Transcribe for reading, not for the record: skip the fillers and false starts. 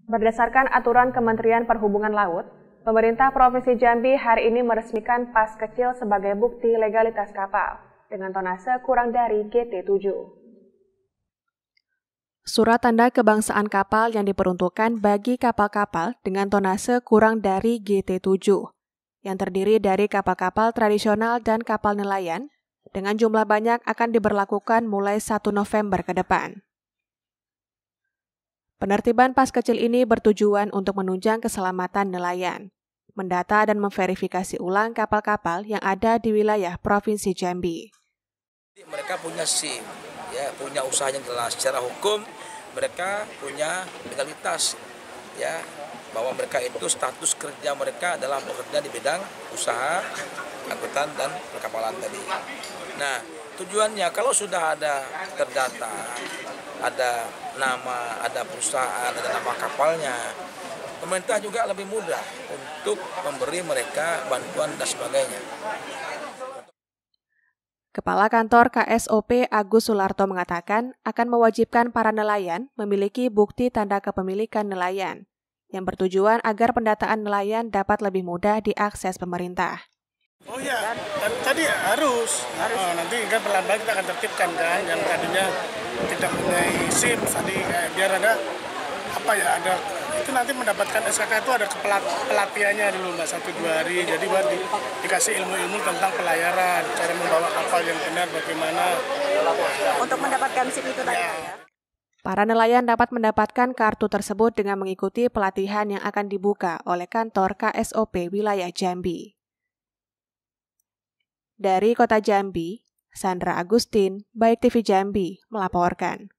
Berdasarkan aturan Kementerian Perhubungan Laut, pemerintah Provinsi Jambi hari ini meresmikan pas kecil sebagai bukti legalitas kapal dengan tonase kurang dari GT7. Surat tanda kebangsaan kapal yang diperuntukkan bagi kapal-kapal dengan tonase kurang dari GT7, yang terdiri dari kapal-kapal tradisional dan kapal nelayan, dengan jumlah banyak akan diberlakukan mulai 1 November ke depan. Penertiban pas kecil ini bertujuan untuk menunjang keselamatan nelayan, mendata dan memverifikasi ulang kapal-kapal yang ada di wilayah Provinsi Jambi. Mereka punya SIM, ya, punya usaha yang jelas. Secara hukum mereka punya legalitas, ya, bahwa mereka itu status kerja mereka adalah bekerja di bidang usaha angkutan dan perkapalan tadi. Nah, tujuannya kalau sudah ada terdata, ada nama, ada perusahaan, ada nama kapalnya, pemerintah juga lebih mudah untuk memberi mereka bantuan dan sebagainya. Kepala Kantor KSOP Agus Sularto mengatakan akan mewajibkan para nelayan memiliki bukti tanda kepemilikan nelayan, yang bertujuan agar pendataan nelayan dapat lebih mudah diakses pemerintah. Oh ya, tadi harus. Nanti kan pelan-pelan kita akan tertibkan kan, yang tadinya tidak mempunyai SIM tadi, biar ada ada itu nanti mendapatkan SKK itu ada pelatihannya dulu Mbak 1-2 hari, jadi buat dikasih ilmu-ilmu tentang pelayaran, cara membawa kapal yang benar bagaimana. Untuk mendapatkan SIM itu tadi ya. Para nelayan dapat mendapatkan kartu tersebut dengan mengikuti pelatihan yang akan dibuka oleh kantor KSOP wilayah Jambi. Dari Kota Jambi, Sandra Agustin, Baik TV Jambi, melaporkan.